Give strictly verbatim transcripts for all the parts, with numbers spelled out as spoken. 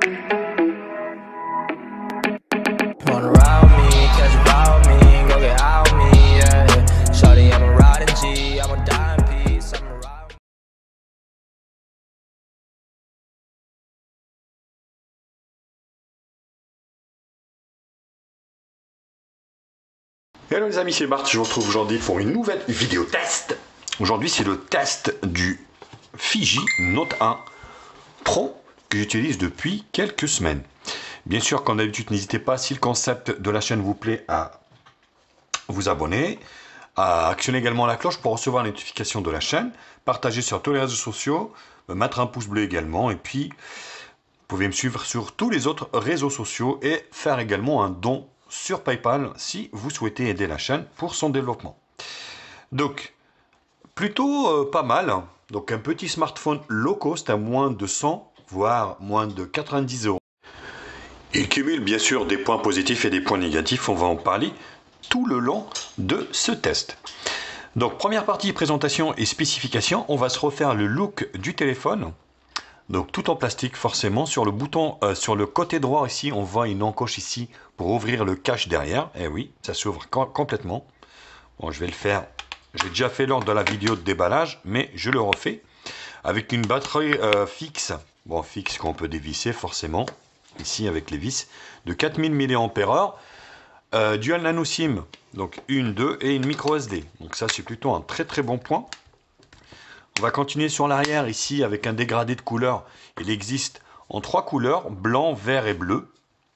Hello les amis, c'est Bart, je vous retrouve aujourd'hui pour une nouvelle vidéo test. Aujourd'hui c'est le test du Fiji Note un Pro que j'utilise depuis quelques semaines. Bien sûr, comme d'habitude, n'hésitez pas, si le concept de la chaîne vous plaît, à vous abonner, à actionner également la cloche pour recevoir les notifications de la chaîne, partager sur tous les réseaux sociaux, mettre un pouce bleu également, et puis vous pouvez me suivre sur tous les autres réseaux sociaux et faire également un don sur PayPal si vous souhaitez aider la chaîne pour son développement. Donc, plutôt euh, pas mal. Donc, un petit smartphone low cost à moins de cent, voire moins de quatre-vingt-dix euros. Il cumule bien sûr des points positifs et des points négatifs. On va en parler tout le long de ce test. Donc, première partie, présentation et spécification. On va se refaire le look du téléphone. Donc tout en plastique forcément. Sur le bouton, euh, sur le côté droit ici, on voit une encoche ici pour ouvrir le cache derrière. Et oui, ça s'ouvre complètement. Bon, je vais le faire. J'ai déjà fait lors de la vidéo de déballage, mais je le refais avec une batterie euh, fixe. Bon, fixe qu'on peut dévisser forcément. Ici avec les vis de quatre mille milliampères heure. Euh, dual nano SIM, donc une, deux et une micro S D. Donc ça c'est plutôt un très très bon point. On va continuer sur l'arrière ici avec un dégradé de couleurs. Il existe en trois couleurs, blanc, vert et bleu.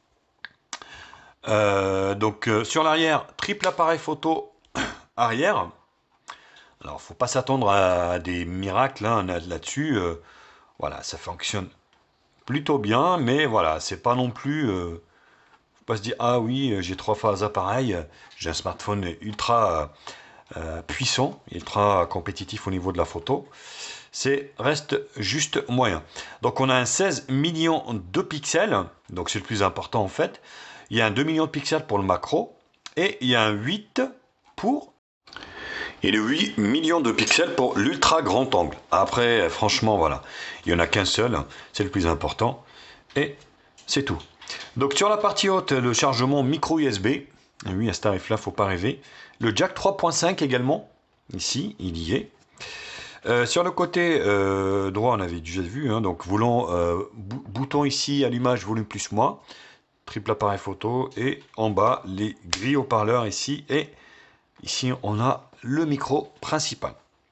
Euh, donc euh, sur l'arrière, triple appareil photo arrière. Alors, faut pas s'attendre à des miracles hein, là-dessus. Euh, voilà, ça fonctionne plutôt bien, mais voilà, c'est pas non plus. Euh, faut pas se dire ah oui, j'ai trois phases appareil, j'ai un smartphone ultra. Euh, puissant, ultra compétitif au niveau de la photo, c'est reste juste moyen. Donc on a un seize millions de pixels, donc c'est le plus important en fait. Il y a un deux millions de pixels pour le macro et il y a un huit pour et le huit millions de pixels pour l'ultra grand angle. Après franchement voilà, il y en a qu'un seul, c'est le plus important et c'est tout. Donc sur la partie haute, le chargement micro U S B. Oui, à ce tarif-là, faut pas rêver. Le jack trois point cinq également, ici, il y est. Euh, sur le côté euh, droit, on avait déjà vu, hein, donc volant, euh, bouton ici, allumage, volume plus moins, triple appareil photo, et en bas, les grilles haut-parleurs ici, et ici, on a le micro principal.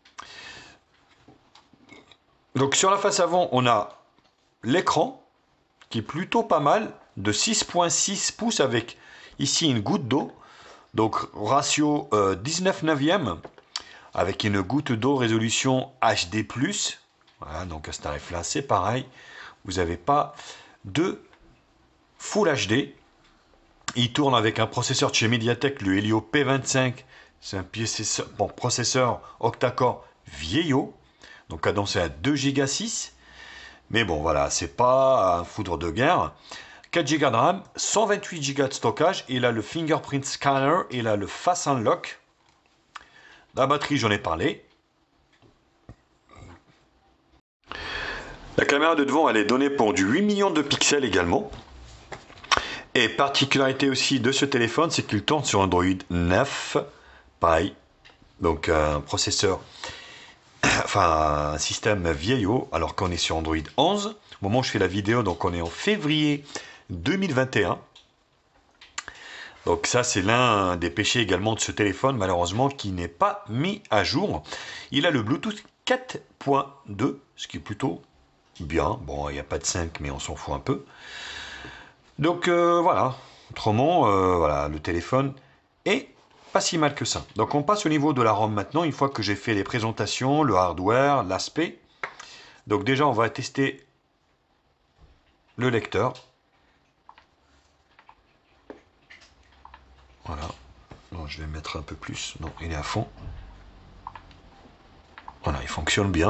Donc sur la face avant, on a l'écran, qui est plutôt pas mal, de six virgule six pouces avec ici une goutte d'eau. Donc ratio euh, dix-neuf neuvième avec une goutte d'eau résolution H D plus. Voilà, donc à ce tarif-là, c'est pareil. Vous n'avez pas de Full H D. Il tourne avec un processeur de chez Mediatek, le Helio P vingt-cinq. C'est un processeur, bon, processeur octa-core vieillot. Donc cadencé à deux giga six. Mais bon, voilà, c'est pas un foudre de guerre. quatre giga de RAM, cent vingt-huit giga de stockage. Il a le fingerprint scanner, il a le face unlock. La batterie, j'en ai parlé. La caméra de devant, elle est donnée pour du huit millions de pixels également. Et particularité aussi de ce téléphone, c'est qu'il tourne sur Android neuf. Pareil, donc un processeur, enfin un système vieillot, alors qu'on est sur Android onze. Au moment où je fais la vidéo, donc on est en février deux mille vingt et un. Donc ça c'est l'un des péchés également de ce téléphone malheureusement qui n'est pas mis à jour. Il a le Bluetooth quatre point deux, ce qui est plutôt bien. Bon, il n'y a pas de cinq mais on s'en fout un peu. Donc euh, voilà, autrement euh, voilà, le téléphone est pas si mal que ça. Donc on passe au niveau de la ROM maintenant, une fois que j'ai fait les présentations, le hardware, l'aspect. Donc déjà on va tester le lecteur. Voilà. Non, je vais mettre un peu plus. Non, il est à fond. Voilà, il fonctionne bien.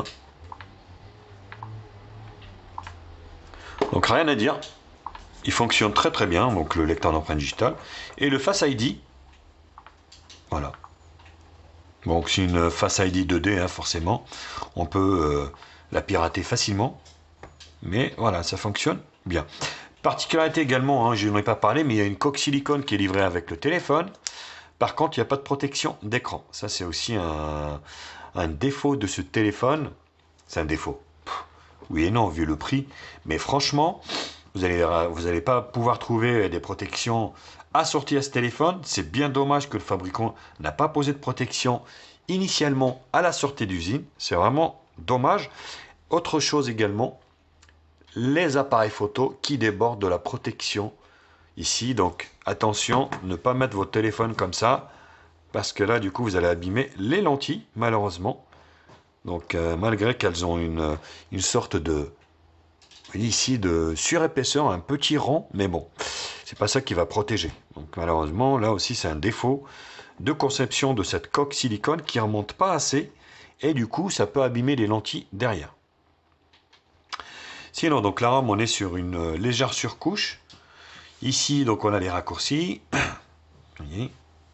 Donc rien à dire. Il fonctionne très très bien. Donc le lecteur d'empreinte digitale. Et le Face I D. Voilà. Donc c'est une Face I D deux D, hein, forcément. On peut euh, la pirater facilement. Mais voilà, ça fonctionne Bien. Particularité également, hein, je n'en ai pas parlé, mais il y a une coque silicone qui est livrée avec le téléphone. Par contre, il n'y a pas de protection d'écran. Ça, c'est aussi un, un défaut de ce téléphone. C'est un défaut. Pff, oui et non, vu le prix. Mais franchement, vous n'allez vous allez pas pouvoir trouver des protections assorties à ce téléphone. C'est bien dommage que le fabricant n'a pas posé de protection initialement à la sortie d'usine. C'est vraiment dommage. Autre chose également, les appareils photo qui débordent de la protection ici. Donc attention, ne pas mettre votre téléphone comme ça, parce que là du coup vous allez abîmer les lentilles malheureusement. Donc euh, malgré qu'elles ont une, une sorte de ici de surépaisseur, un petit rond, mais bon, c'est pas ça qui va protéger. Donc malheureusement là aussi c'est un défaut de conception de cette coque silicone qui remonte pas assez, et du coup ça peut abîmer les lentilles derrière. Sinon, donc la ROM, on est sur une légère surcouche. Ici, donc on a les raccourcis. Vous voyez.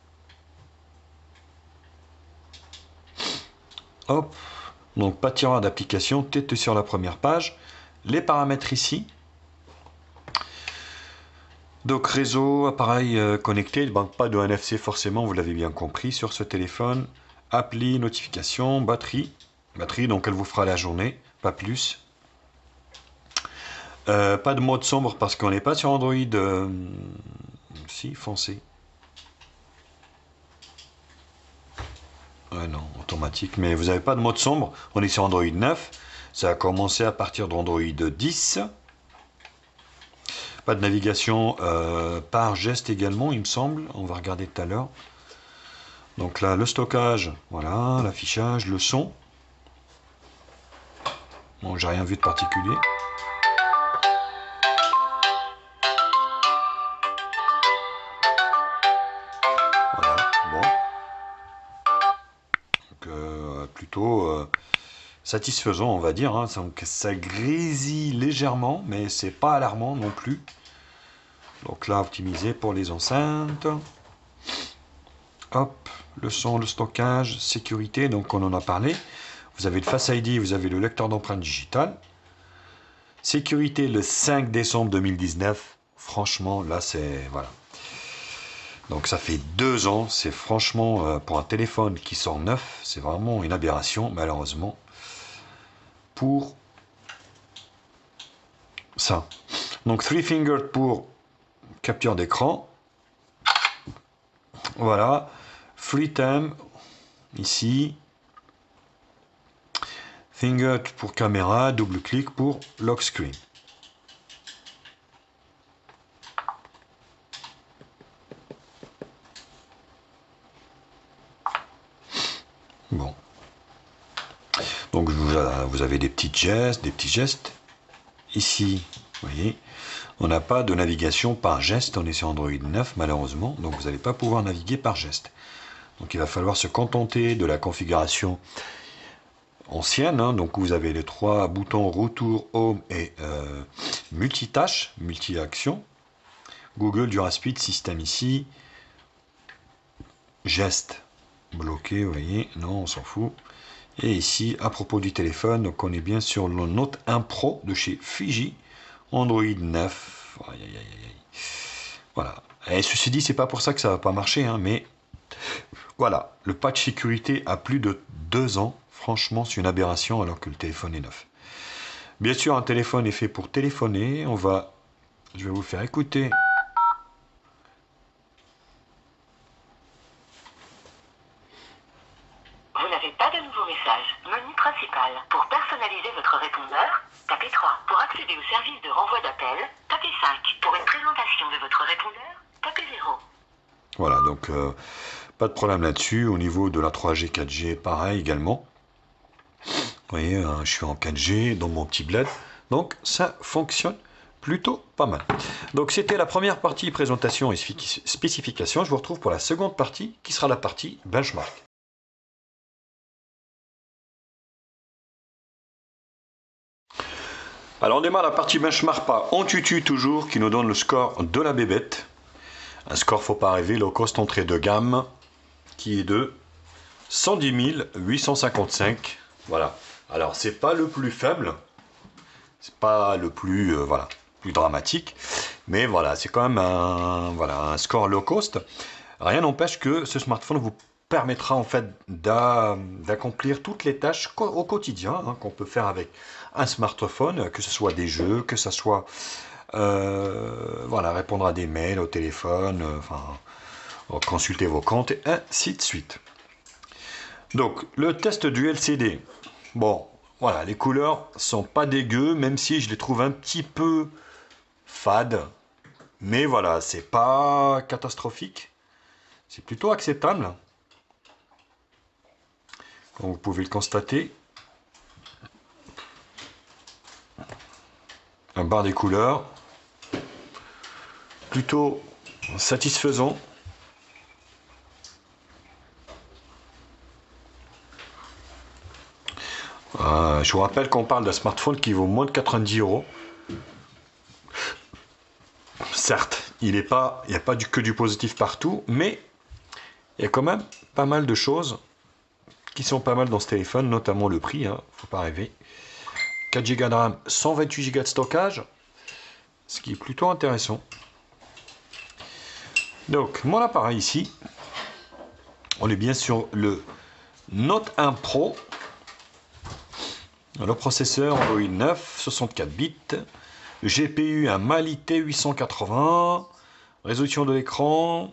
Hop. Donc pas de tiroir d'application, tête sur la première page. Les paramètres ici. Donc réseau, appareil euh, connecté, donc pas de N F C forcément, vous l'avez bien compris sur ce téléphone. Appli, notification, batterie. Batterie, donc elle vous fera la journée, pas plus. Euh, pas de mode sombre parce qu'on n'est pas sur Android euh, si foncé. Ouais, non, automatique, mais vous n'avez pas de mode sombre. On est sur Android neuf. Ça a commencé à partir d'Android dix. Pas de navigation euh, par geste également, il me semble. On va regarder tout à l'heure. Donc là, le stockage, voilà, l'affichage, le son. Bon, j'ai rien vu de particulier. Plutôt euh, satisfaisant, on va dire, hein. Donc ça grésille légèrement, mais c'est pas alarmant non plus. Donc là, optimisé pour les enceintes. Hop, le son, le stockage, sécurité, donc on en a parlé. Vous avez le Face I D, vous avez le lecteur d'empreintes digitales. Sécurité le cinq décembre deux mille dix-neuf. Franchement, là c'est voilà. Donc ça fait deux ans, c'est franchement, euh, pour un téléphone qui sort neuf, c'est vraiment une aberration, malheureusement, pour ça. Donc three fingered pour capture d'écran. Voilà. Free time, ici. Fingered pour caméra, double clic pour lock screen. Bon. Donc vous avez des petits gestes, des petits gestes. Ici, vous voyez, on n'a pas de navigation par geste, on est sur Android neuf malheureusement, donc vous n'allez pas pouvoir naviguer par geste. Donc il va falloir se contenter de la configuration ancienne, hein, donc vous avez les trois boutons retour, home et euh, multitâche, multi-action. Google, Duraspeed, système ici. Geste bloqué, vous voyez, non, on s'en fout. Et ici, à propos du téléphone, donc on est bien sur le Note un Pro de chez Fiji, Android neuf. Aïe, aïe, aïe, aïe. Voilà. Et ceci dit, c'est pas pour ça que ça va pas marcher, hein, mais voilà, le patch sécurité a plus de deux ans. Franchement, c'est une aberration alors que le téléphone est neuf. Bien sûr, un téléphone est fait pour téléphoner. On va, je vais vous faire écouter. Vous n'avez pas de nouveau message. Menu principal. Pour personnaliser votre répondeur, tapez trois. Pour accéder au service de renvoi d'appel, tapez cinq. Pour une présentation de votre répondeur, tapez zéro. Voilà, donc euh, pas de problème là-dessus. Au niveau de la trois G, quatre G, pareil également. Vous voyez, hein, je suis en quatre G dans mon petit bled. Donc ça fonctionne plutôt pas mal. Donc c'était la première partie présentation et spécification. Je vous retrouve pour la seconde partie qui sera la partie benchmark. Alors on démarre la partie benchmark par Antutu toujours qui nous donne le score de la bébête. Un score, faut pas rêver, low cost entrée de gamme qui est de cent dix mille huit cent cinquante-cinq. Voilà. Alors c'est pas le plus faible, c'est pas le plus euh, voilà. plus dramatique. Mais voilà, c'est quand même un, voilà, un score low cost. Rien n'empêche que ce smartphone vous permettra en fait d'accomplir toutes les tâches au quotidien hein, qu'on peut faire avec un smartphone, que ce soit des jeux, que ce soit euh, voilà, répondre à des mails au téléphone, euh, enfin, consulter vos comptes et ainsi de suite. Donc le test du L C D, bon voilà, les couleurs sont pas dégueu, même si je les trouve un petit peu fades, mais voilà, c'est pas catastrophique, c'est plutôt acceptable, comme vous pouvez le constater. Un bar des couleurs plutôt satisfaisant. Euh, je vous rappelle qu'on parle d'un smartphone qui vaut moins de quatre-vingt-dix euros. Certes, il n'y a pas du, que du positif partout, mais il y a quand même pas mal de choses qui sont pas mal dans ce téléphone, notamment le prix, hein, faut pas rêver. quatre giga de RAM, cent vingt-huit giga de stockage, ce qui est plutôt intéressant. Donc, mon appareil ici, on est bien sur le Note un Pro. Le processeur Android neuf, soixante-quatre bits. Le G P U, un Mali T huit cent quatre-vingts. Résolution de l'écran.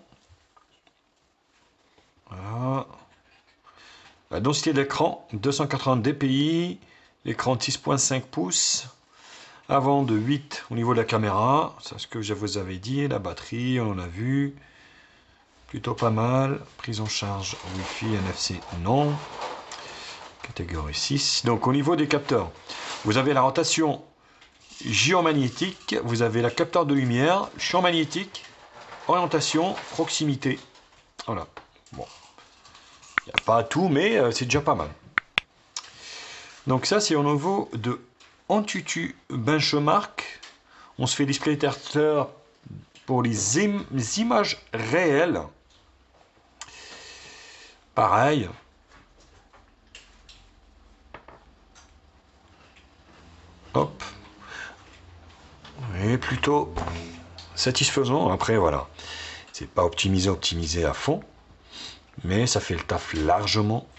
Voilà. La densité d'écran, deux cent quatre-vingts D P I. L'écran de six virgule cinq pouces. Avant de huit au niveau de la caméra. C'est ce que je vous avais dit. La batterie, on en a vu. Plutôt pas mal. Prise en charge Wi-Fi, N F C, non. Catégorie six. Donc au niveau des capteurs, vous avez la rotation géomagnétique, vous avez la capteur de lumière, champ magnétique, orientation, proximité. Voilà. Bon. Il n'y a pas tout, mais euh, c'est déjà pas mal. Donc ça, c'est au niveau de Antutu Benchmark. On se fait display tester pour les, im les images réelles. Pareil. Hop. Et plutôt satisfaisant. Après, voilà. C'est pas optimisé, optimisé à fond. Mais ça fait le taf largement.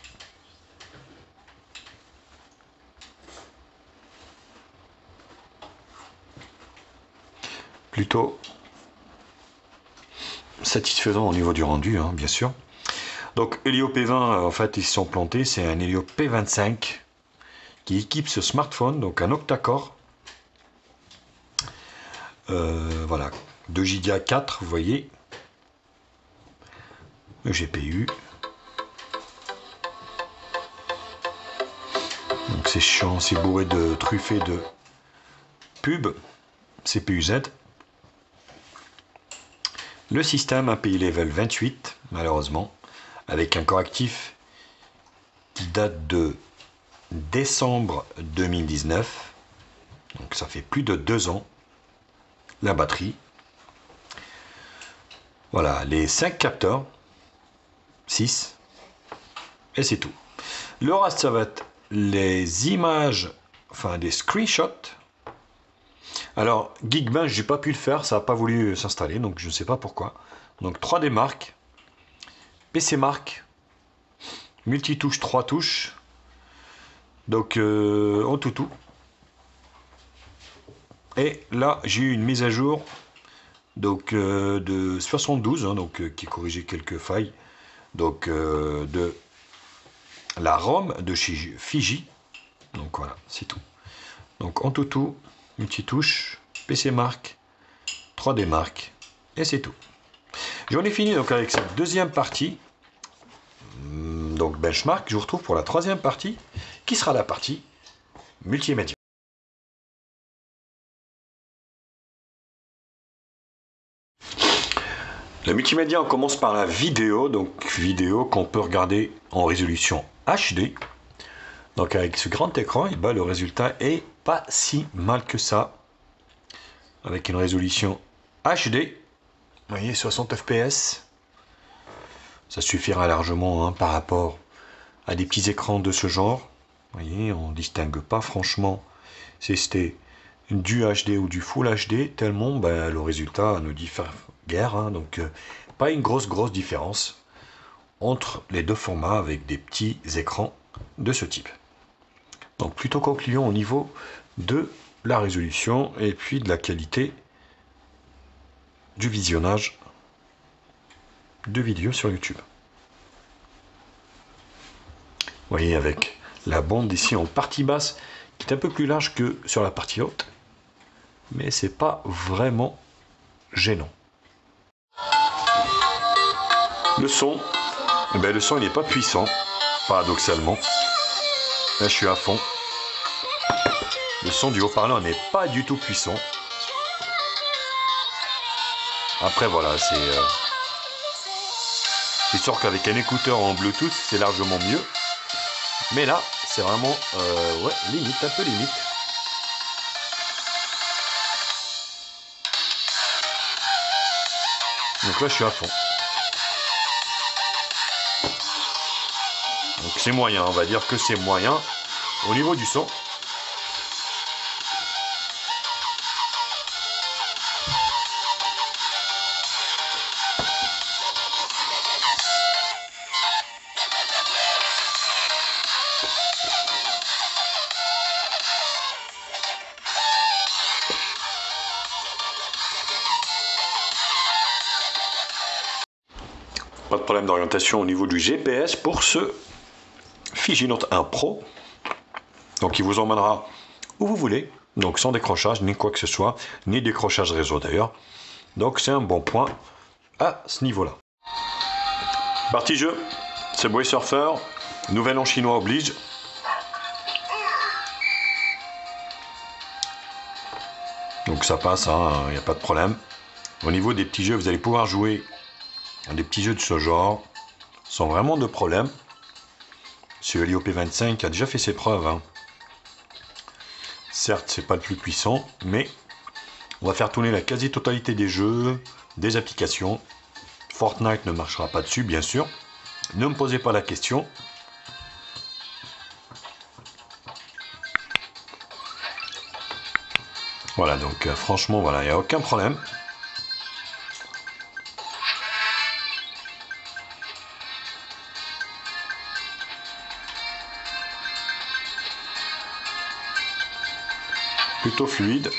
Plutôt satisfaisant au niveau du rendu, hein, bien sûr. Donc, Helio P vingt, en fait, ils se sont plantés. C'est un Helio P vingt-cinq qui équipe ce smartphone, donc un octa-core. Euh, voilà, deux giga quatre, vous voyez. Le G P U. Donc c'est chiant, c'est bourré de truffé de pub. C P U Z. Le système A P I level vingt-huit, malheureusement, avec un correctif qui date de décembre deux mille dix-neuf, donc ça fait plus de deux ans. La batterie, voilà, les cinq capteurs, six, et c'est tout. Le reste, ça va être les images, enfin des screenshots. Alors Geekbench, j'ai pas pu le faire, ça n'a pas voulu s'installer, donc je ne sais pas pourquoi. Donc trois D Mark, P C Mark, multitouche trois touches. Donc euh, en tout tout. Et là j'ai eu une mise à jour donc euh, de soixante-douze, hein, donc euh, qui corrigeait quelques failles. Donc euh, de la ROM de chez Fiji. Donc voilà, c'est tout. Donc en tout tout, multitouche, P C Mark, trois D Mark, et c'est tout. J'en ai fini donc avec cette deuxième partie. Donc benchmark, je vous retrouve pour la troisième partie, qui sera la partie multimédia. Le multimédia, on commence par la vidéo, donc vidéo qu'on peut regarder en résolution H D. Donc avec ce grand écran, et ben, le résultat est pas si mal que ça. Avec une résolution H D, vous voyez, soixante F P S. Ça suffira largement hein, par rapport à des petits écrans de ce genre. Vous voyez, on ne distingue pas franchement si c'était du H D ou du Full H D, tellement ben, le résultat nous diffère guère, hein, donc euh, pas une grosse grosse différence entre les deux formats avec des petits écrans de ce type. Donc plutôt concluant au niveau de la résolution et puis de la qualité du visionnage de vidéos sur YouTube. Vous voyez avec la bande ici en partie basse qui est un peu plus large que sur la partie haute, mais c'est pas vraiment gênant. Le son, eh ben le son il n'est pas puissant, paradoxalement. Là je suis à fond. Le son du haut-parleur n'est pas du tout puissant. Après voilà, c'est euh, c'est sûr qu'avec un écouteur en Bluetooth c'est largement mieux. Mais là c'est vraiment euh, ouais, limite, un peu limite. Donc là je suis à fond. Donc c'est moyen, on va dire que c'est moyen au niveau du son. Pas de problème d'orientation au niveau du G P S pour ce Fiji Note un Pro. Donc il vous emmènera où vous voulez, donc sans décrochage ni quoi que ce soit, ni décrochage réseau d'ailleurs. Donc c'est un bon point à ce niveau-là. Partie jeu, c'est Subway Surfer, nouvel an chinois oblige. Donc ça passe, il hein, n'y a pas de problème. Au niveau des petits jeux, vous allez pouvoir jouer à des petits jeux de ce genre sans vraiment de problème. Ce Helio P vingt-cinq a déjà fait ses preuves. Hein. Certes, c'est pas le plus puissant, mais on va faire tourner la quasi-totalité des jeux, des applications. Fortnite ne marchera pas dessus, bien sûr. Ne me posez pas la question. Voilà, donc euh, franchement, voilà, il n'y a aucun problème. Plutôt fluide.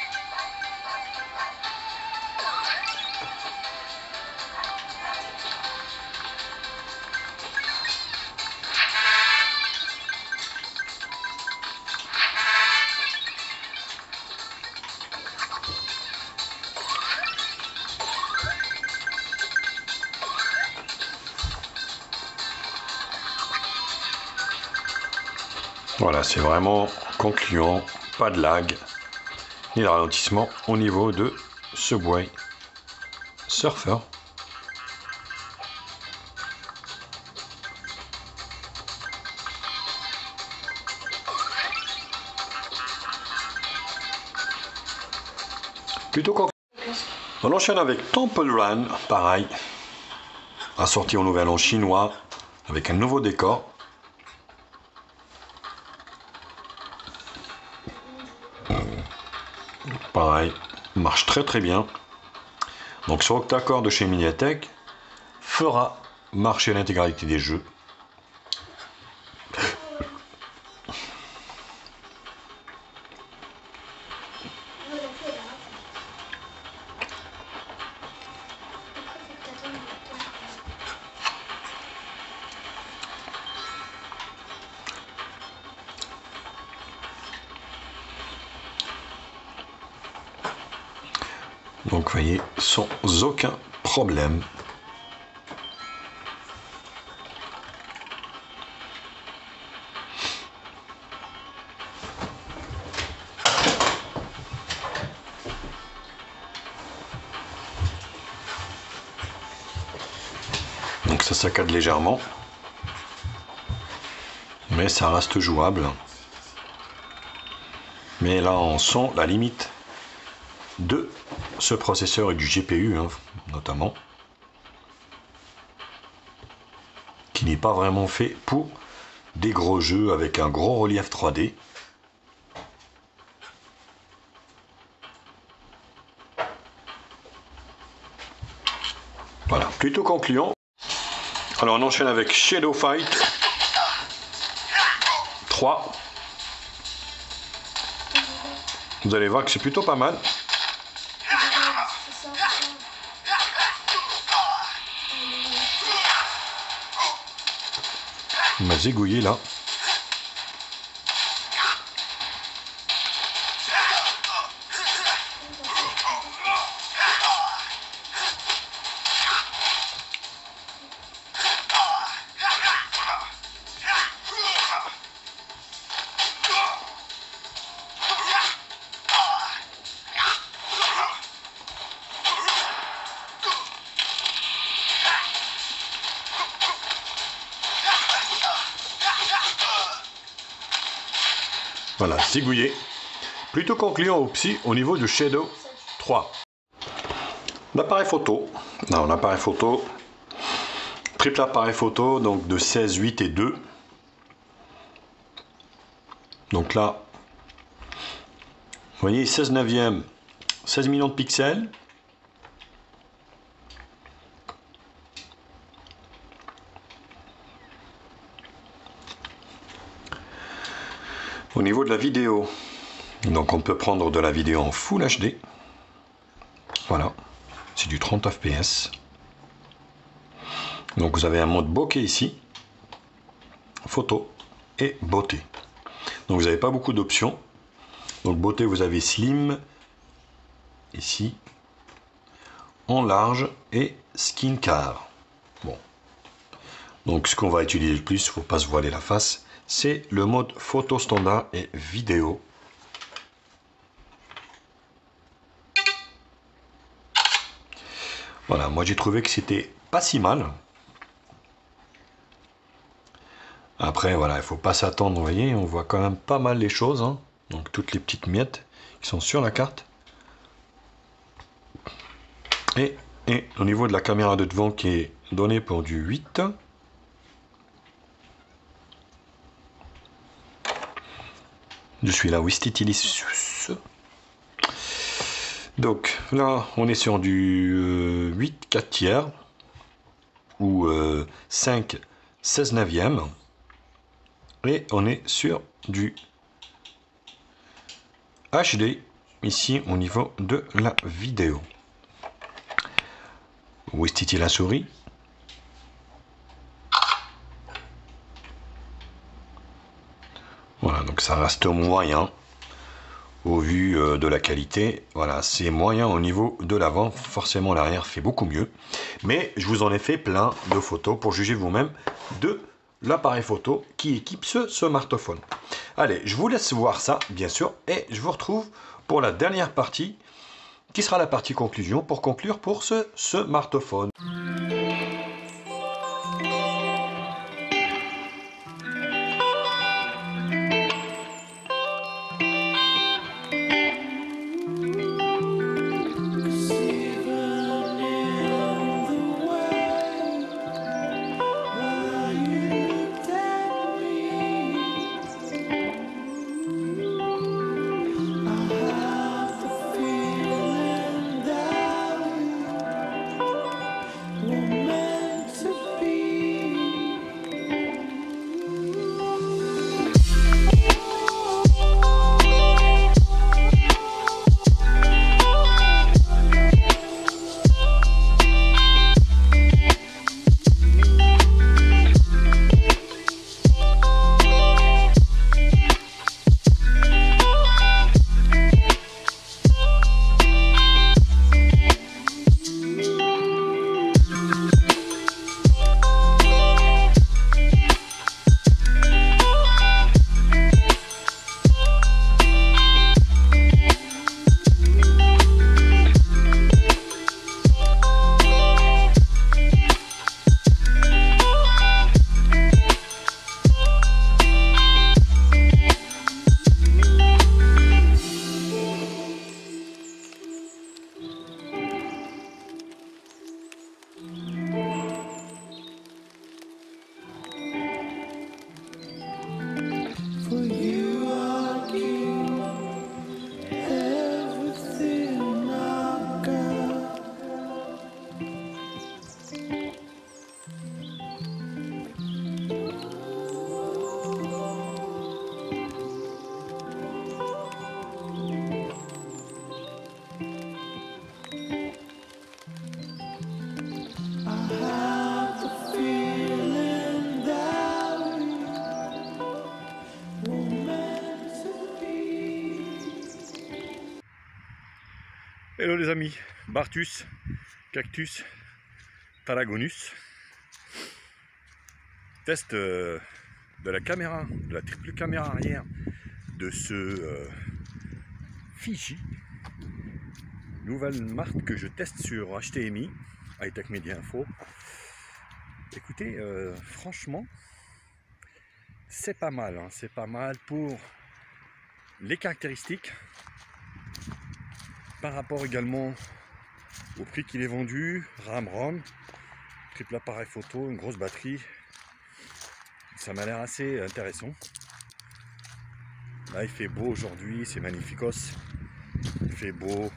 Voilà, c'est vraiment concluant, pas de lag, ni de ralentissement au niveau de Subway Surfer. Plutôt concluant. On enchaîne avec Temple Run, pareil, assorti au nouvel an chinois, avec un nouveau décor. Pareil, marche très très bien. Donc ce octa-core de chez Mediatek fera marcher l'intégralité des jeux. Donc vous voyez, sans aucun problème. Donc ça saccade légèrement, mais ça reste jouable. Mais là on sent la limite de ce processeur et du G P U hein, notamment, qui n'est pas vraiment fait pour des gros jeux avec un gros relief trois D. Voilà, plutôt concluant. Alors on enchaîne avec Shadow Fight trois. Vous allez voir que c'est plutôt pas mal. Il m'a zigouillé là. Voilà, zigouillé. Plutôt concluant aussi au niveau du Shadow trois. L'appareil photo. Non, l'appareil photo. Triple appareil photo, donc de seize, huit et deux. Donc là, vous voyez, seize neuvième, seize millions de pixels. Au niveau de la vidéo, donc on peut prendre de la vidéo en Full H D. Voilà, c'est du trente F P S. Donc vous avez un mode bokeh ici, photo et beauté. Donc vous n'avez pas beaucoup d'options. Donc beauté, vous avez slim ici, en large et skin car. Bon, donc ce qu'on va utiliser le plus, il ne faut pas se voiler la face, c'est le mode photo standard et vidéo. Voilà, moi j'ai trouvé que c'était pas si mal. Après, voilà, il ne faut pas s'attendre, vous voyez, on voit quand même pas mal les choses. Hein. Donc toutes les petites miettes qui sont sur la carte. Et, et au niveau de la caméra de devant qui est donnée pour du huit. Je suis là, Wistitilicious. Donc là, on est sur du euh, huit quatre tiers ou euh, cinq seize neuvième. Et on est sur du H D ici au niveau de la vidéo. Wistiti la souris. Voilà, donc ça reste moyen au vu euh, de la qualité. Voilà, c'est moyen au niveau de l'avant. Forcément, l'arrière fait beaucoup mieux. Mais je vous en ai fait plein de photos pour juger vous-même de l'appareil photo qui équipe ce smartphone. Allez, je vous laisse voir ça, bien sûr, et je vous retrouve pour la dernière partie, qui sera la partie conclusion, pour conclure pour ce smartphone. Hello les amis, Bartus, Cactus, Talagonus. Test euh, de la caméra, de la triple caméra arrière de ce euh, Fiji. Nouvelle marque que je teste sur H T M I, High Tech Media Info. Écoutez, euh, franchement, c'est pas mal, hein, c'est pas mal pour les caractéristiques. Par rapport également au prix qu'il est vendu, RAM, ROM, triple appareil photo, une grosse batterie, ça m'a l'air assez intéressant. Là il fait beau aujourd'hui, c'est magnificos, il fait beau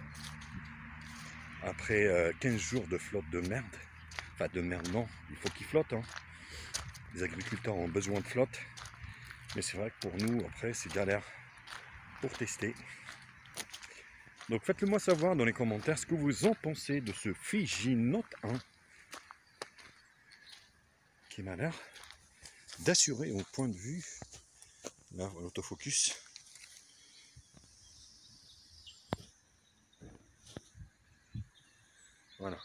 après quinze jours de flotte de merde, enfin de merde non, il faut qu'il flotte, hein. Les agriculteurs ont besoin de flotte, mais c'est vrai que pour nous après c'est galère pour tester. Donc faites-le moi savoir dans les commentaires ce que vous en pensez de ce Fiji Note un qui m'a l'air d'assurer au point de vue, là l'autofocus, voilà.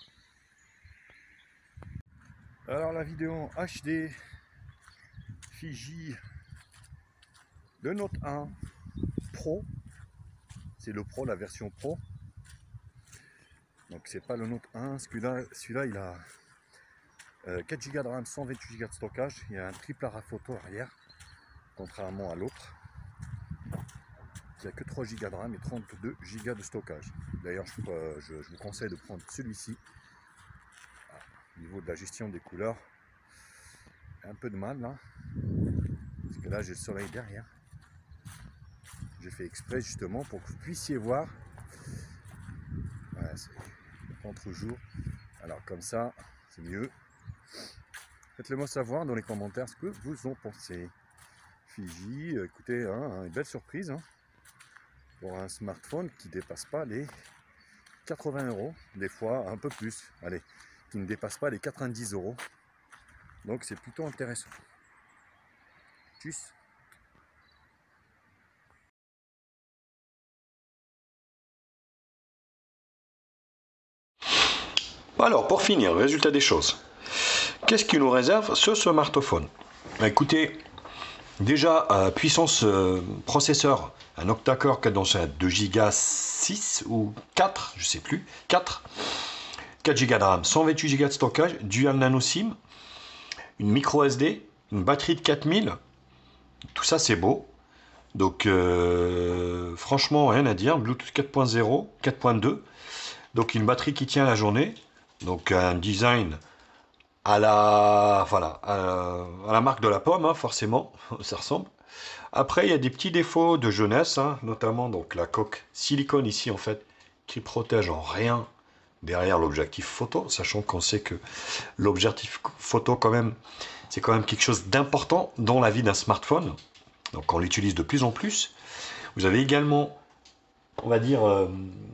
Alors la vidéo en H D Fiji, le Note un Pro. C'est le Pro, la version Pro. Donc c'est pas le Note un. Celui-là, celui-là il a euh, quatre giga de RAM, cent vingt-huit giga de stockage. Il y a un triple appareil photo arrière, contrairement à l'autre, qui a que trois giga de RAM et trente-deux giga de stockage. D'ailleurs, je, euh, je, je vous conseille de prendre celui-ci. Au niveau de la gestion des couleurs, un peu de mal là, parce que là j'ai le soleil derrière. J'ai fait exprès justement pour que vous puissiez voir. Voilà, c'est contre-jour. Alors comme ça, c'est mieux. Faites-le moi savoir dans les commentaires ce que vous en pensez. Fiji, écoutez, hein, une belle surprise hein, pour un smartphone qui ne dépasse pas les quatre-vingts euros, des fois un peu plus. Allez, qui ne dépasse pas les quatre-vingt-dix euros. Donc c'est plutôt intéressant. Tchuss. Alors, pour finir, résultat des choses. Qu'est-ce qui nous réserve ce smartphone? Écoutez, déjà, euh, puissance euh, processeur, un octa-core cadencé à deux giga six ou quatre, je sais plus, quatre. quatre giga de RAM, cent vingt-huit giga de stockage, dual nano SIM, une micro S D, une batterie de quatre mille. Tout ça, c'est beau. Donc, euh, franchement, rien à dire. Bluetooth quatre point zéro, quatre point deux. Donc, une batterie qui tient la journée. Donc un design à la, voilà, à la, à la marque de la pomme, hein, forcément, ça ressemble. Après, il y a des petits défauts de jeunesse, hein, notamment donc la coque silicone ici, en fait, qui protège en rien derrière l'objectif photo, sachant qu'on sait que l'objectif photo, quand même, c'est quand même quelque chose d'important dans la vie d'un smartphone. Donc on l'utilise de plus en plus. Vous avez également, on va dire... Euh,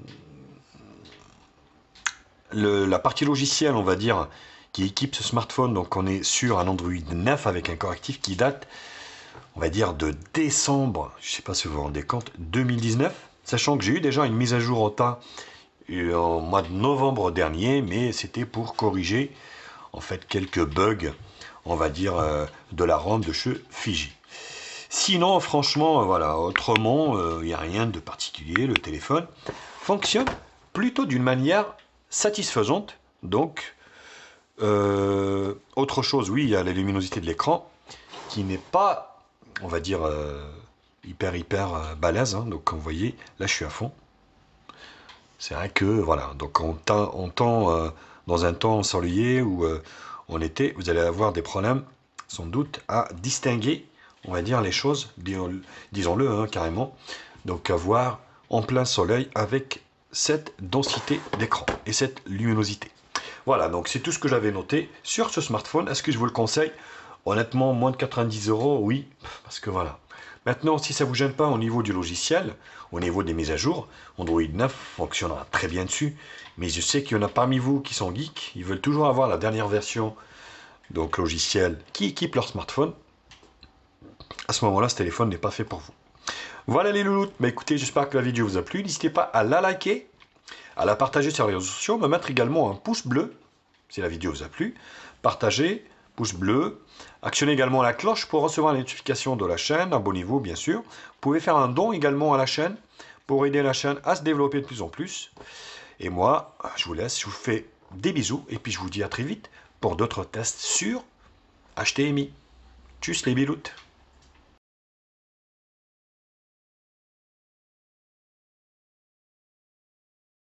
Le, la partie logicielle, on va dire, qui équipe ce smartphone. Donc on est sur un Android neuf avec un correctif qui date, on va dire, de décembre, je ne sais pas si vous vous rendez compte, deux mille dix-neuf, sachant que j'ai eu déjà une mise à jour au tas au mois de novembre dernier, mais c'était pour corriger en fait quelques bugs, on va dire, euh, de la ROM de chez Fiji. Sinon, franchement, euh, voilà, autrement, il n'y a rien de particulier. Le téléphone fonctionne plutôt d'une manière satisfaisante. Donc euh, autre chose, oui, il y a la luminosité de l'écran qui n'est pas, on va dire, euh, hyper hyper euh, balèze, hein. Donc vous voyez, là je suis à fond. C'est vrai que voilà, donc on temps, on temps euh, dans un temps ensoleillé ou euh, en été, vous allez avoir des problèmes sans doute à distinguer, on va dire, les choses, disons-le hein, carrément. Donc à voir en plein soleil avec cette densité d'écran et cette luminosité. Voilà, donc c'est tout ce que j'avais noté sur ce smartphone. Est-ce que je vous le conseille? Honnêtement, moins de quatre-vingt-dix euros, oui, parce que voilà. Maintenant, si ça ne vous gêne pas au niveau du logiciel, au niveau des mises à jour, Android neuf fonctionnera très bien dessus, mais je sais qu'il y en a parmi vous qui sont geeks, ils veulent toujours avoir la dernière version, donc logiciel, qui équipe leur smartphone. À ce moment-là, ce téléphone n'est pas fait pour vous. Voilà les louloutes, bah écoutez, j'espère que la vidéo vous a plu, n'hésitez pas à la liker, à la partager sur les réseaux sociaux, me mettre également un pouce bleu, si la vidéo vous a plu, partagez, pouce bleu, actionnez également la cloche pour recevoir les notifications de la chaîne, abonnez-vous bien sûr, vous pouvez faire un don également à la chaîne, pour aider la chaîne à se développer de plus en plus, et moi, je vous laisse, je vous fais des bisous, et puis je vous dis à très vite pour d'autres tests sur H T M I. Tchuss les biloutes.